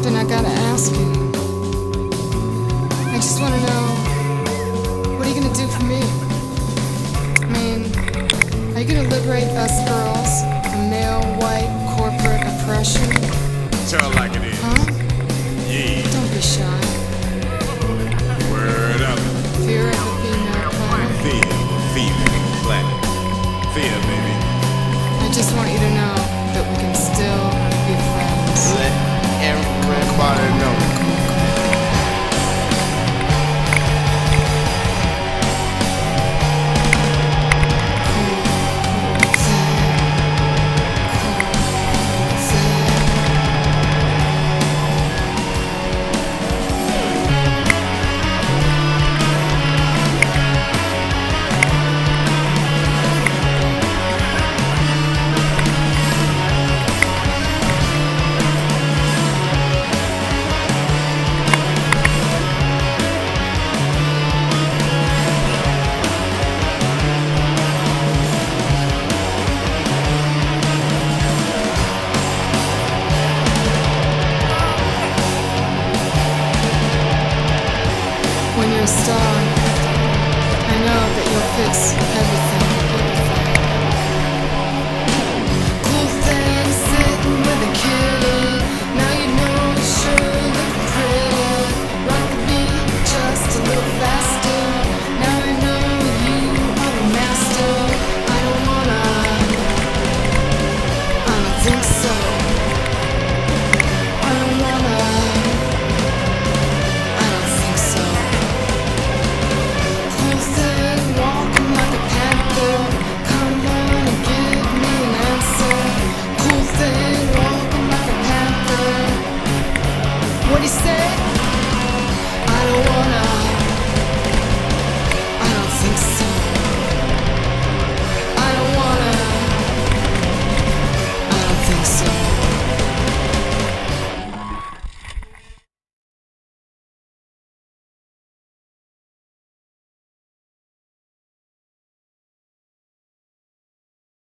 something I gotta ask you. I just wanna know, what are you gonna do for me? I mean, are you gonna liberate us girls from male, white, corporate oppression? Tell her like it is. Huh? Yeah. Don't be shy. Word up. Fear of the female planet. Fear of a female planet. Fear, baby. I just want you to know that we can